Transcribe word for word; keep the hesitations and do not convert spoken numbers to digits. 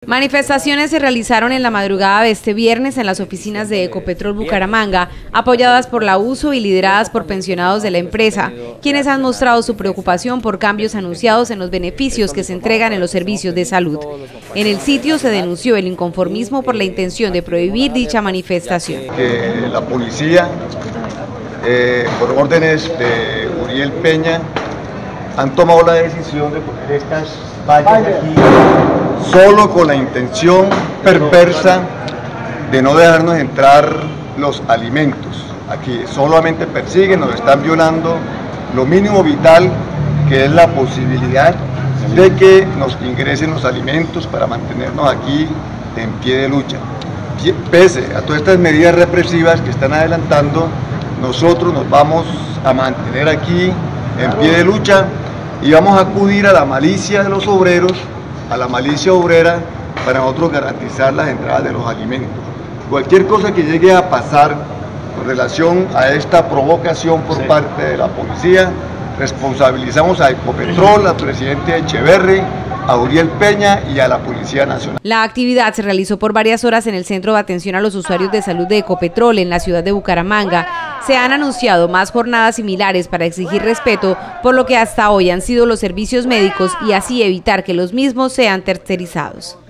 Manifestaciones se realizaron en la madrugada de este viernes en las oficinas de Ecopetrol Bucaramanga, apoyadas por la U S O y lideradas por pensionados de la empresa, quienes han mostrado su preocupación por cambios anunciados en los beneficios que se entregan en los servicios de salud. En el sitio se denunció el inconformismo por la intención de prohibir dicha manifestación. Que la policía, eh, por órdenes de Uriel Peña, han tomado la decisión de poner estas vallas aquí solo con la intención perversa de no dejarnos entrar los alimentos. Aquí solamente persiguen, nos están violando lo mínimo vital, que es la posibilidad de que nos ingresen los alimentos para mantenernos aquí en pie de lucha. Pese a todas estas medidas represivas que están adelantando, nosotros nos vamos a mantener aquí en pie de lucha y vamos a acudir a la malicia de los obreros, a la malicia obrera, para nosotros garantizar las entradas de los alimentos. Cualquier cosa que llegue a pasar con relación a esta provocación por sí. parte de la policía, responsabilizamos a Ecopetrol, al presidente Echeverri, a Uriel Peña y a la Policía Nacional. La actividad se realizó por varias horas en el Centro de Atención a los Usuarios de Salud de Ecopetrol en la ciudad de Bucaramanga. Se han anunciado más jornadas similares para exigir respeto por lo que hasta hoy han sido los servicios médicos y así evitar que los mismos sean tercerizados.